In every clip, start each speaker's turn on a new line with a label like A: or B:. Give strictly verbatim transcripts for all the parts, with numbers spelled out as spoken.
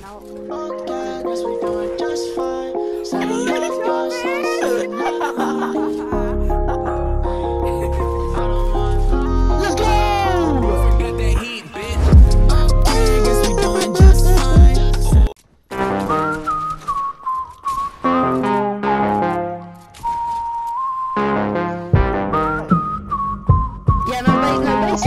A: out.
B: Okay, guess we doing just fine. Send me off your sunset. Let's go!
C: Got that heat, bitch.
B: Okay, guess we doing just fine.
A: Yeah, no break, no break.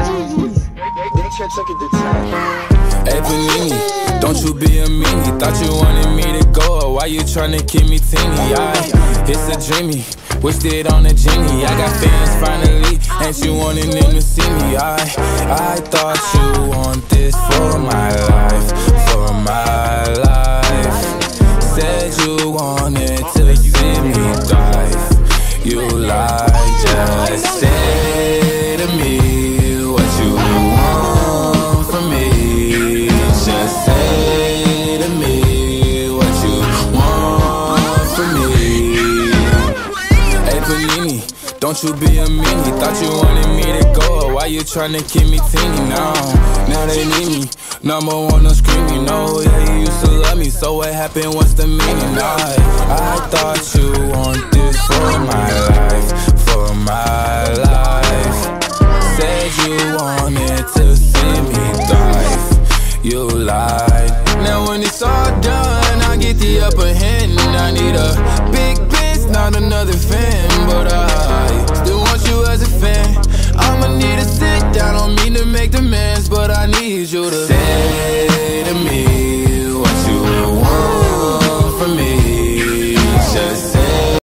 D: Hey Panini, don't you be a meanie. Thought you wanted me to go, or why you tryna keep me teeny? I, it's a dreamy, wished it on a genie. I got fans finally, ain't you wanting them to see me? I, I thought you want this for my life, for my life. Said you wanted to see me thrive. You lied, just say to me what you want from me. Just say to me what you want from me. Hey Panini, don't you be a meanie. Thought you wanted me to go, or why you tryna keep me teeny now? Now they need me, number one on screen, you know. Yeah, you used to love me, so what happened, what's the meaning? I, I thought you want this for my life, for my life. Said you wanted to see me thrive. You lied. Now when it's all done, I get the upper hand. I need a big bitch, not another fan.